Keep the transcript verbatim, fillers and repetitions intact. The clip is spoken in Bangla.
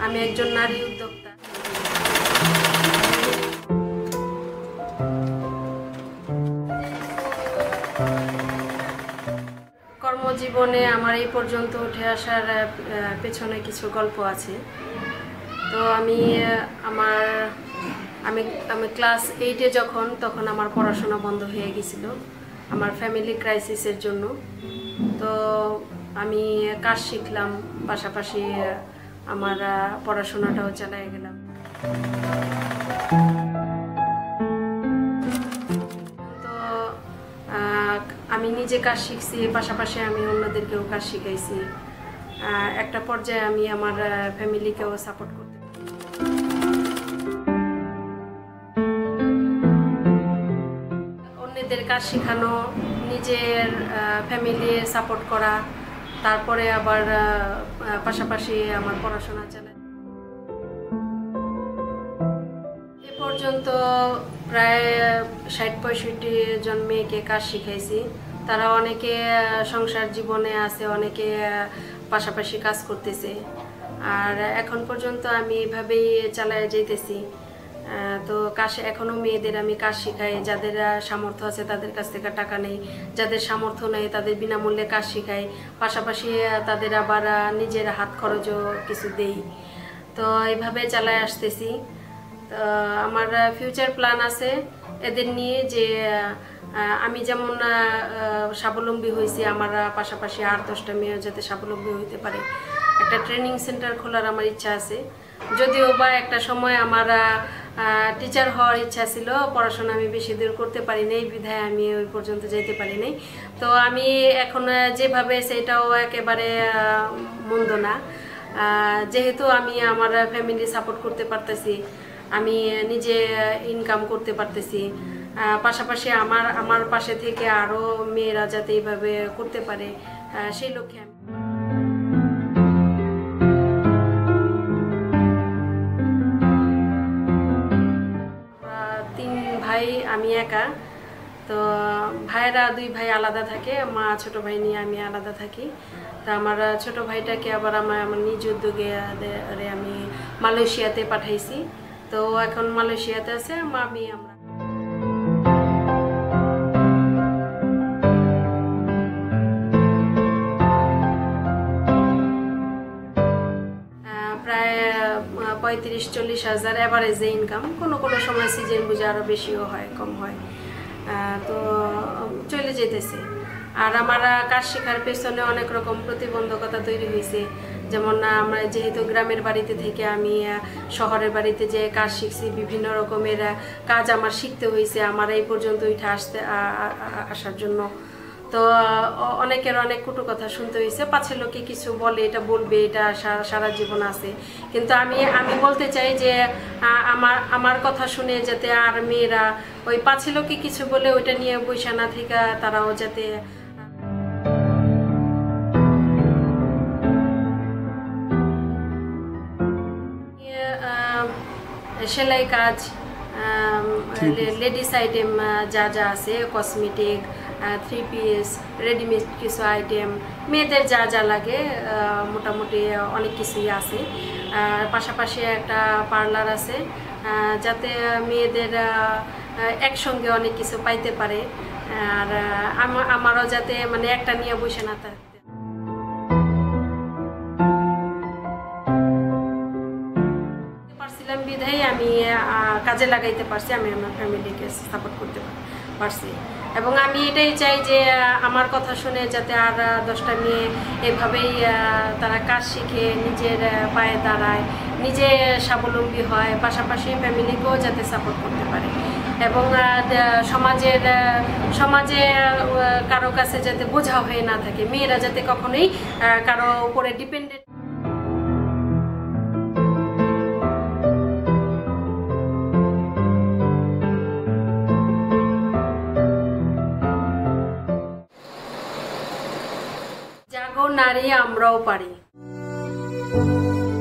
আমি একজন নারী উদ্যোক্তা। কর্মজীবনে আমার এই পর্যন্ত উঠে আসার পেছনে কিছু গল্প আছে। তো আমি আমার আমি আমি ক্লাস এইটে যখন তখন আমার পড়াশোনা বন্ধ হয়ে গেছিল আমার ফ্যামিলি ক্রাইসিসের জন্য। তো আমি কাজ শিখলাম, পাশাপাশি আমার পড়াশোনাটাও চালিয়ে গেলাম। তো আমি নিজে কাজ শিখছি, পাশাপাশি আমি অন্যদেরকেও কাজ শিখাইছি। একটা পর্যায়ে আমি আমার ফ্যামিলিকেও সাপোর্ট করতে অন্যদের কাজ শেখানো, নিজের ফ্যামিলি সাপোর্ট করা, তারপরে আবার পাশাপাশি আমার পড়াশোনা চালাই। এ পর্যন্ত প্রায় ষাট পঁয়ষট্টি জন মেয়েকে কাজ শিখাইছি। তারা অনেকে সংসার জীবনে আছে, অনেকে পাশাপাশি কাজ করতেছে। আর এখন পর্যন্ত আমি এভাবেই চালায় যেতেছি। তো কাজ এখনও মেয়েদের আমি কাজ শেখাই, যাদের সামর্থ্য আছে তাদের কাছ থেকে টাকা নেই, যাদের সামর্থ্য নেই তাদের বিনামূল্যে কাজ শেখাই, পাশাপাশি তাদের আবার নিজের হাত খরচও কিছু দেই। তো এইভাবে চালায় আসতেছি। তো আমার ফিউচার প্ল্যান আছে এদের নিয়ে, যে আমি যেমন স্বাবলম্বী হয়েছি, আমার পাশাপাশি আর দশটা মেয়েও যাতে স্বাবলম্বী হইতে পারে। একটা ট্রেনিং সেন্টার খোলার আমার ইচ্ছা আছে। যদিও বা একটা সময় আমার টিচার হওয়ার ইচ্ছা ছিল, পড়াশোনা আমি বেশি দূর করতে পারি নাই, বিধায় আমি ওই পর্যন্ত যেতে পারি নাই। তো আমি এখন যেভাবে, সেটাও একেবারে মন্দ না। যেহেতু আমি আমার ফ্যামিলি সাপোর্ট করতে পারতেছি, আমি নিজে ইনকাম করতে পারতেছি, পাশাপাশি আমার আমার পাশে থেকে আরও মেয়েরা যাতে এইভাবে করতে পারে, সেই লক্ষ্যে আমি তিন ভাই, আমি একা। তো ভাইয়েরা দুই ভাই আলাদা থাকে, মা ছোট ভাই নিয়ে আমি আলাদা থাকি। তা আমার ছোট ভাইটাকে আবার আমার আমার নিজ উদ্যোগে আমি মালয়েশিয়াতে পাঠাইছি। তো এখন মালয়েশিয়াতে আছে, মা আমি আমরা প্রায় পঁয়ত্রিশ চল্লিশ হাজার অ্যাভারেজে ইনকাম। কোনো কোনো সময় সিজন বুঝে আরও বেশিও হয়, কম হয়। তো চলে যেতেছে। আর আমার কাজ শেখার পেছনে অনেক রকম প্রতিবন্ধকতা তৈরি হয়েছে। যেমন আমরা যেহেতু গ্রামের বাড়িতে থেকে আমি শহরের বাড়িতে যে কাজ শিখছি, বিভিন্ন রকমের কাজ আমার শিখতে হয়েছে আমার এই পর্যন্ত উঠে আসতে আসার জন্য। তো অনেকের অনেক কটু কথা শুনতে হয়েছে। পাছে লোকে কিছু বলে, এটা বলবে, এটা সারা জীবন আছে। কিন্তু আমি আমি বলতে চাই যে আমার আমার কথা শুনে যাতে আর মেয়েরা ওই পাছে লোকে কিছু বলে ওইটা নিয়ে বৈশা না থেকে তারাও যাতে সেলাই কাজ, লেডিস আইটেম যা যা আছে, কসমেটিক, থ্রি পিস, রেডিমেড কিছু আইটেম, মেয়েদের যা যা লাগে মোটামুটি অনেক কিছুই আছে। পাশাপাশি একটা পার্লার আছে, যাতে মেয়েদের একসঙ্গে অনেক কিছু পাইতে পারে। আর আমারও যাতে মানে একটা নিয়ে বসে না থাকে। পারছিলাম বিধায় আমি কাজে লাগাইতে পারছি, আমি আমার ফ্যামিলিকে সাপোর্ট করতে পারছি। এবং আমি এটাই চাই যে আমার কথা শুনে যাতে আর দশটা মেয়ে এভাবেই তারা কাজ শিখে নিজের পায়ে দাঁড়ায়, নিজে স্বাবলম্বী হয়, পাশাপাশি ফ্যামিলিকেও যাতে সাপোর্ট করতে পারে। এবং সমাজের সমাজে কারো কাছে যাতে বোঝা হয়ে না থাকে, মেয়েরা যাতে কখনোই কারো উপরে ডিপেন্ডেন্ট। জাগো নারী, আমরাও পারি।